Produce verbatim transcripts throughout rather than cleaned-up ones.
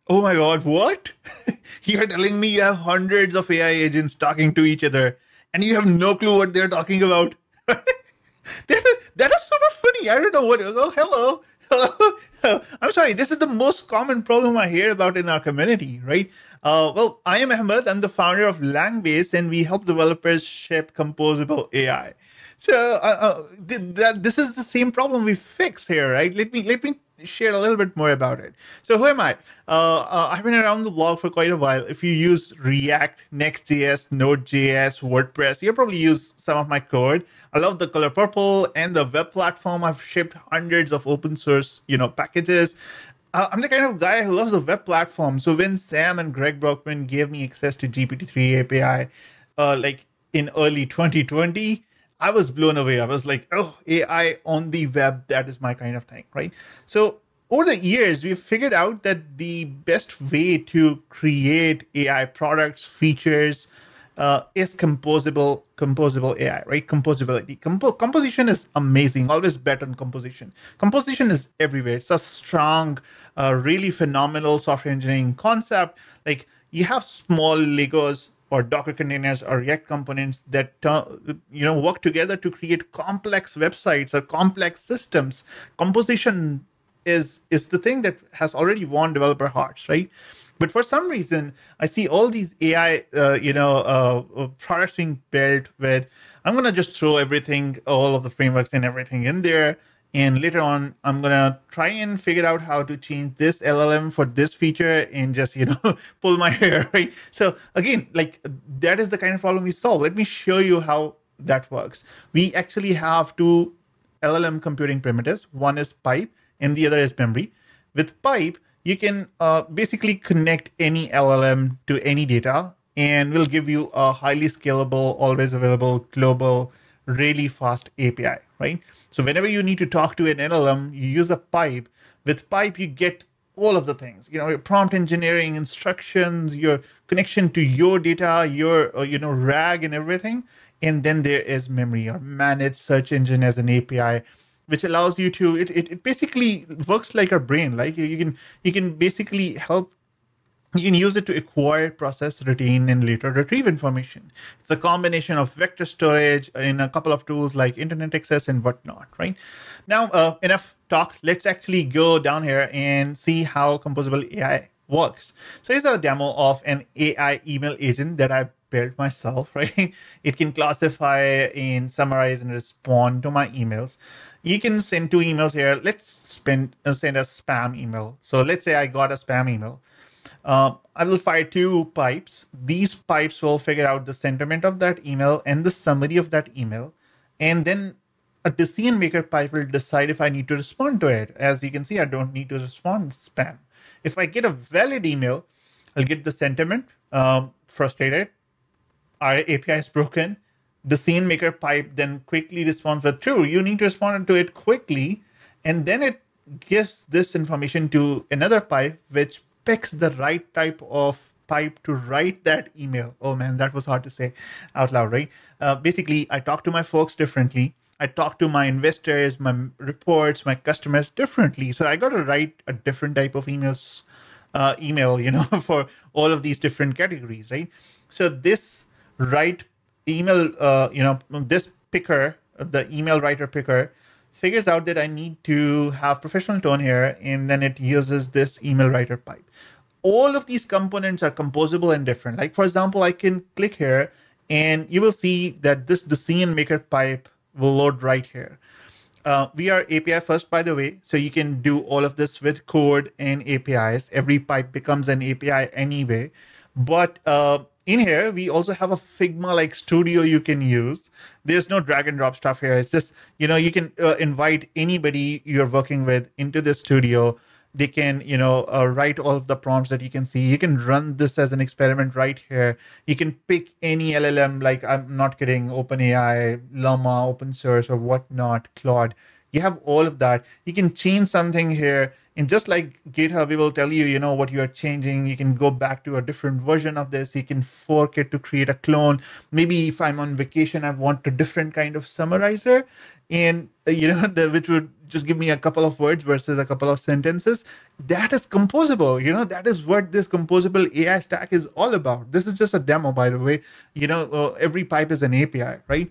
Oh my God, what? You're telling me you have hundreds of A I agents talking to each other and you have no clue what they're talking about? that, is, that is super funny. I don't know what. Oh, hello. Hello. I'm sorry. This is the most common problem I hear about in our community, right? Uh, well, I am Ahmed. I'm the founder of Langbase, and we help developers ship composable A I. So uh, uh, th- that this is the same problem we fix here, right? Let me let me share a little bit more about it. So who am I? Uh, uh, I've been around the block for quite a while. If you use React, Next.js, Node.js, WordPress, you probably use some of my code. I love the color purple and the web platform. I've shipped hundreds of open source, you know, packages. Uh, I'm the kind of guy who loves the web platform. So when Sam and Greg Brockman gave me access to G P T three A P I, uh, like in early twenty twenty, I was blown away. I was like, oh, A I on the web, that is my kind of thing, right? So over the years, we've figured out that the best way to create A I products, features, uh, is composable, composable A I, right? Composability. Compo- composition is amazing. Always bet on composition. Composition is everywhere. It's a strong, uh, really phenomenal software engineering concept. Like you have small Legos or Docker containers or React components that uh, you know work together to create complex websites or complex systems. Composition is is the thing that has already won developer hearts, right? But for some reason, I see all these A I, uh, you know, uh, products being built with. I'm gonna just throw everything, all of the frameworks and everything in there. And later on, I'm going to try and figure out how to change this L L M for this feature and just, you know, pull my hair, right? So again, like that is the kind of problem we solve. Let me show you how that works. We actually have two L L M computing primitives. One is pipe and the other is memory. With pipe, you can uh, basically connect any L L M to any data and will give you a highly scalable, always available, global, really fast A P I, right? So whenever you need to talk to an L L M, you use a pipe. With pipe, you get all of the things, you know, your prompt engineering instructions, your connection to your data, your, uh, you know, RAG and everything. And then there is memory or managed search engine as an A P I, which allows you to, it, it, it basically works like a brain. Like you, you can, you can basically help. You can use it to acquire, process, retain, and later retrieve information. It's a combination of vector storage in a couple of tools like internet access and whatnot, right? Now, uh, enough talk. Let's actually go down here and see how composable A I works. So here's a demo of an A I email agent that I built myself, right? It can classify and summarize and respond to my emails. You can send two emails here. Let's spend, uh, send a spam email. So let's say I got a spam email. Uh, I will fire two pipes. These pipes will figure out the sentiment of that email and the summary of that email. And then a decision maker pipe will decide if I need to respond to it. As you can see, I don't need to respond spam. If I get a valid email, I'll get the sentiment, um, frustrated, our A P I is broken. Decision maker pipe then quickly responds with true. You need to respond to it quickly. And then it gives this information to another pipe, which picks the right type of pipe to write that email. Oh man, that was hard to say out loud, right? Uh, basically, I talk to my folks differently. I talk to my investors, my reports, my customers differently. So I got to write a different type of emails, uh, email, you know, for all of these different categories, right? So this write email, uh, you know, this picker, the email writer picker, figures out that I need to have professional tone here, and then it uses this email writer pipe. All of these components are composable and different. Like, for example, I can click here, and you will see that this decision maker pipe will load right here. Uh, we are A P I first, by the way, so you can do all of this with code and A P Is. Every pipe becomes an A P I anyway. But uh, in here, we also have a Figma-like studio you can use. There's no drag and drop stuff here. It's just, you know, you can uh, invite anybody you're working with into the studio. They can, you know, uh, write all of the prompts that you can see. You can run this as an experiment right here. You can pick any L L M, like I'm not kidding, OpenAI, Llama, open source or whatnot, Claude. You have all of that. You can change something here. And just like GitHub, we will tell you, you know, what you are changing. You can go back to a different version of this. You can fork it to create a clone. Maybe if I'm on vacation, I want a different kind of summarizer, and uh, you know, the, which would just give me a couple of words versus a couple of sentences. That is composable. You know, that is what this composable A I stack is all about. This is just a demo, by the way. You know, uh, every pipe is an A P I, right?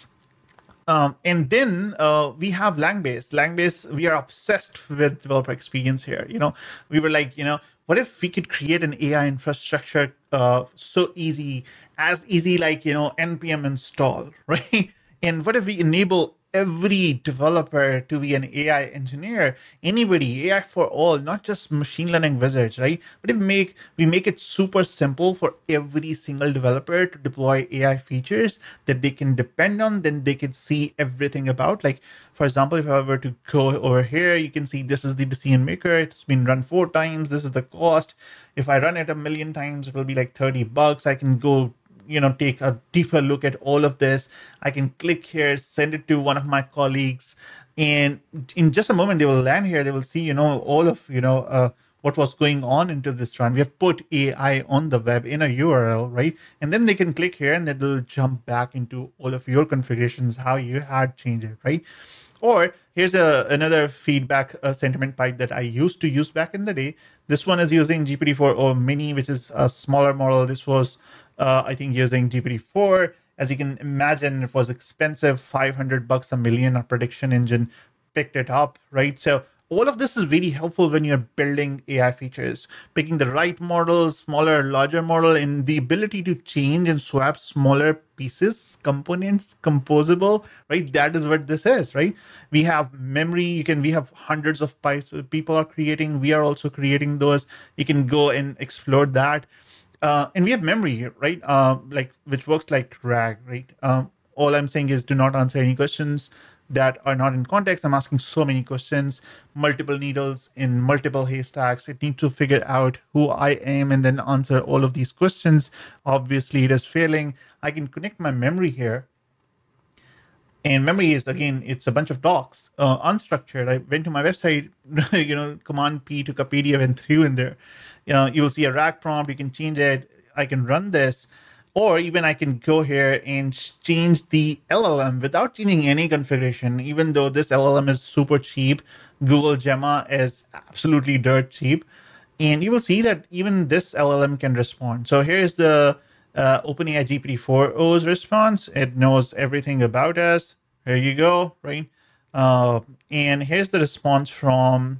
Um, and then uh, we have Langbase. Langbase, we are obsessed with developer experience here. You know, we were like, you know, what if we could create an A I infrastructure uh, so easy, as easy like, you know, N P M install, right? And what if we enable every developer to be an A I engineer, anybody, A I for all, not just machine learning wizards, right? But if we make we make it super simple for every single developer to deploy A I features that they can depend on, then they can see everything about. Like, for example, if I were to go over here, you can see this is the decision maker. It's been run four times. This is the cost. If I run it a million times, it will be like thirty bucks. I can go, you know, take a deeper look at all of this. I can click here, send it to one of my colleagues, and in just a moment they will land here. They will see, you know, all of, you know, uh, what was going on into this run. We have put A I on the web in a U R L, right? And then they can click here and then they'll jump back into all of your configurations, how you had changed it, right? Or here's a, another feedback uh, sentiment pipe that I used to use back in the day. This one is using G P T four o Mini, which is a smaller model. This was, uh, I think, using G P T four. As you can imagine, it was expensive, five hundred bucks a million. A prediction engine picked it up, right? So all of this is very helpful when you're building A I features, picking the right model, smaller, larger model, and the ability to change and swap smaller pieces, components, composable, right? That is what this is, right? We have memory. You can, we have hundreds of pipes people are creating. We are also creating those. You can go and explore that. Uh, and we have memory, right? Uh, like, which works like RAG, right? Um, all I'm saying is do not answer any questions that are not in context. I'm asking so many questions, multiple needles in multiple haystacks. It needs to figure out who I am and then answer all of these questions. Obviously, it is failing. I can connect my memory here. And memory is, again, it's a bunch of docs, uh, unstructured. I went to my website, you know, Command P to Wikipedia and threw in there. You know, you'll see a RAG prompt. You can change it. I can run this. Or even I can go here and change the L L M without changing any configuration. Even though this L L M is super cheap, Google Gemma is absolutely dirt cheap. And you will see that even this L L M can respond. So here's the uh, OpenAI G P T four o's response. It knows everything about us. Here you go, right? Uh, and here's the response from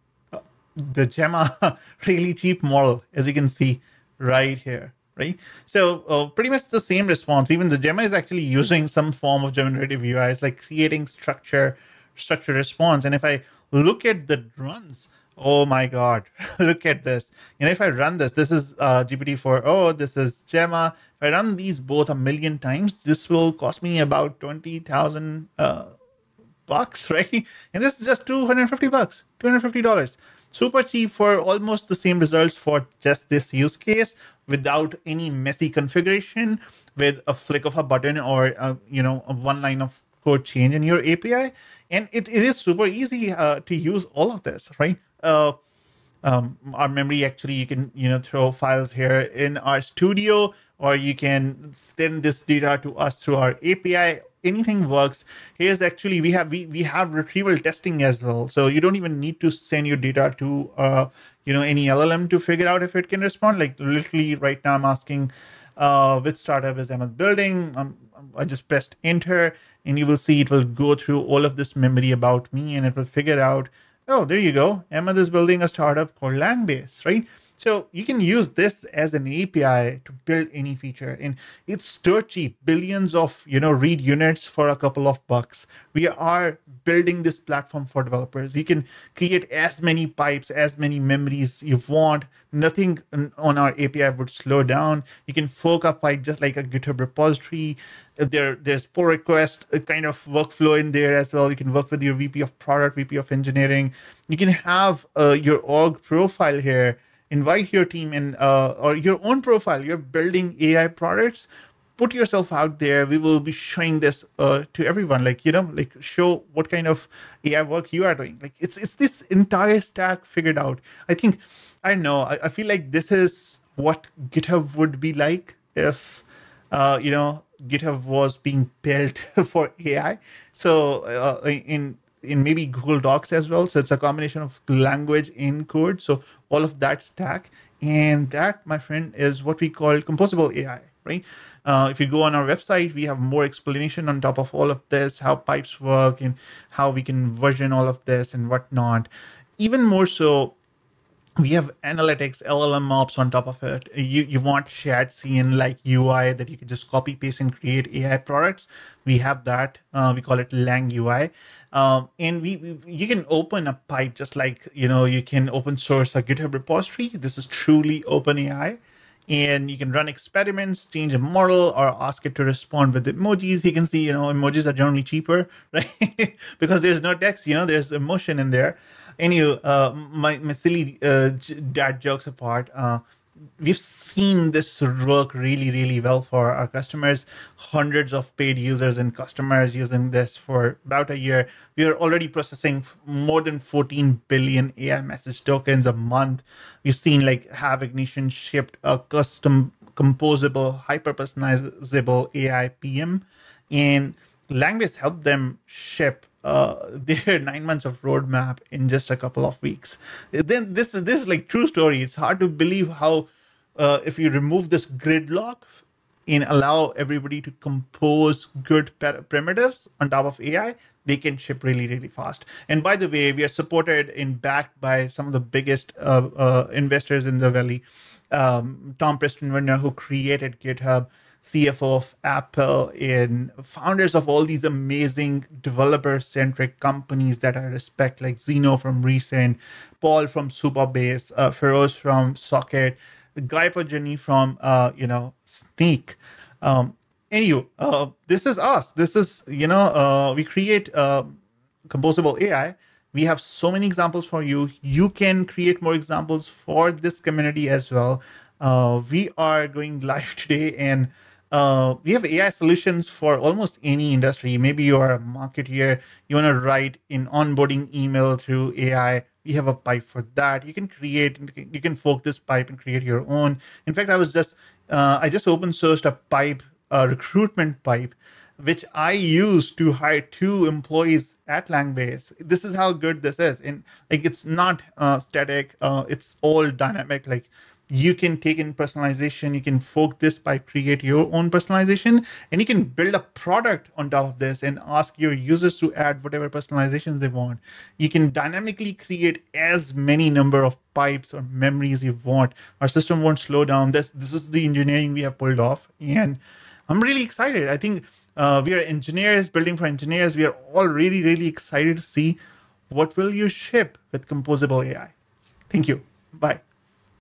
the Gemma really cheap model, as you can see right here. Right. So uh, pretty much the same response. Even the Gemma is actually using some form of generative U I. It's like creating structure, structure response. And if I look at the runs, oh my God, look at this. You know, if I run this, this is uh, G P T four o, this is Gemma. If I run these both a million times, this will cost me about twenty thousand uh, bucks, right? And this is just two hundred fifty bucks, two hundred fifty dollars. Super cheap for almost the same results for just this use case without any messy configuration, with a flick of a button or, a, you know, a one line of code change in your A P I. And it, it is super easy uh, to use all of this, right? Uh, um, our memory, actually, you can, you know, throw files here in our studio, or you can send this data to us through our A P I. Anything works. Here's actually, we have we, we have retrieval testing as well. So you don't even need to send your data to, uh, you know, any L L M to figure out if it can respond. Like literally right now I'm asking uh, which startup is Emma building. Um, I just pressed enter and you will see it will go through all of this memory about me and it will figure out, oh, there you go. Emma is building a startup called Langbase, right? So you can use this as an A P I to build any feature, and it's dirt cheap, billions of, you know, read units for a couple of bucks. We are building this platform for developers. You can create as many pipes, as many memories you want. Nothing on our A P I would slow down. You can fork a pipe just like a GitHub repository. There, there's pull request kind of workflow in there as well. You can work with your V P of product, V P of engineering. You can have uh, your org profile here. Invite your team in, uh, or your own profile. You're building A I products. Put yourself out there. We will be showing this uh, to everyone. Like, you know, like show what kind of A I work you are doing. Like it's it's this entire stack figured out. I think, I know, I, I feel like this is what GitHub would be like if, uh, you know, GitHub was being built for A I. So uh, in in maybe Google Docs as well. So it's a combination of language and code. So all of that stack. And that, my friend, is what we call composable A I, right? Uh, if you go on our website, we have more explanation on top of all of this, how pipes work and how we can version all of this and whatnot. Even more so, we have analytics, L L M ops on top of it. You you want shared scene like U I that you can just copy paste and create A I products. We have that. Uh, we call it Lang U I. Um, and we, we you can open a pipe just like, you know, you can open source a GitHub repository. This is truly open A I. And you can run experiments, change a model, or ask it to respond with emojis. You can see, you know, emojis are generally cheaper, right? Because there's no text, you know, there's emotion in there. Anyway, uh, my, my silly uh, dad jokes apart, uh, we've seen this work really, really well for our customers. Hundreds of paid users and customers using this for about a year. We are already processing more than fourteen billion A I message tokens a month. We've seen like Have Ignition shipped a custom composable, hyper-personalizable A I P M, and Langbase helped them ship uh, their nine months of roadmap in just a couple of weeks. Then this is this is like true story. It's hard to believe how uh, if you remove this gridlock and allow everybody to compose good primitives on top of A I, they can ship really, really fast. And by the way, we are supported and backed by some of the biggest uh, uh, investors in the Valley. Um, Tom Preston-Werner, who created GitHub, C F O of Apple, and founders of all these amazing developer-centric companies that I respect, like Zeno from Recent, Paul from Supabase, uh, Feroz from Socket, Guy Pajani from, uh, you know, Sneak. Um, anyway, uh, this is us. This is, you know, uh, we create uh, composable A I. We have so many examples for you. You can create more examples for this community as well. Uh, we are going live today, and uh, we have A I solutions for almost any industry. Maybe you are a marketeer, you want to write an onboarding email through A I. We have a pipe for that. You can create, you can fork this pipe and create your own. In fact, I was just, uh, I just open sourced a pipe, a recruitment pipe, which I use to hire two employees at Langbase. This is how good this is. And like, it's not uh, static. Uh, it's all dynamic. Like, you can take in personalization. You can fork this by create your own personalization, and you can build a product on top of this and ask your users to add whatever personalizations they want. You can dynamically create as many number of pipes or memories you want. Our system won't slow down. This, this is the engineering we have pulled off. And I'm really excited. I think uh, we are engineers building for engineers. We are all really, really excited to see what will you ship with composable A I. Thank you. Bye.